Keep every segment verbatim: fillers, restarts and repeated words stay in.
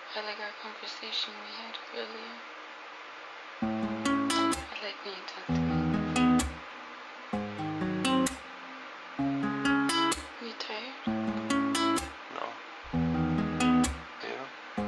I like our conversation we had earlier. I like when you talk to me. You tired? No. ¿Yo?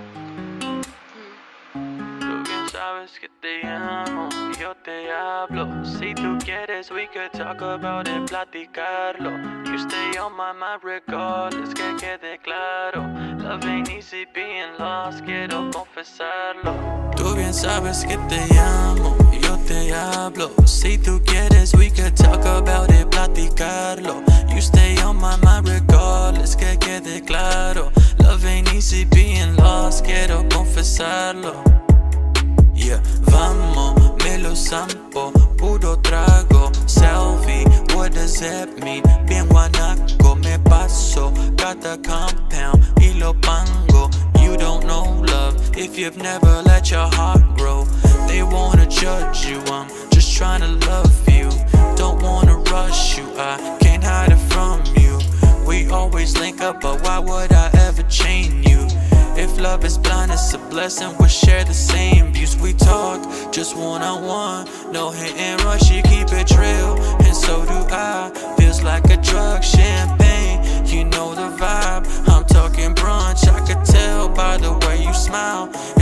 Mm. Tú bien sabes que te amo y yo te hablo. Si tú quieres, we could talk about it, platicarlo. You stay on my mind regardless, que quede claro. Love ain't easy being lost, quiero confesarlo. Tú bien sabes que te amo y yo te hablo. Si tú quieres, we could talk about it, platicarlo. You stay on my mind regardless, que quede claro. Love ain't easy being lost, quiero confesarlo. Yeah, vamos, me lo sampo, puro trago, SALVY, what does that mean? Bien guanaco, me paso, got the compound, ILLOPANGO. You don't know love if you've never let your heart grow. They wanna judge you, I'm just trying to love you. Don't wanna rush you, I can't hide it from you. We always link up, but why would I ever chain you? If love is blind, it's a blessing, we'll share the same views. We talk just one-on-one, no hit and rush, you keep it real, and so do I. Feels like a drug, champagne, you know the vibe. I'm talking brunch, I could tell by the way you smile.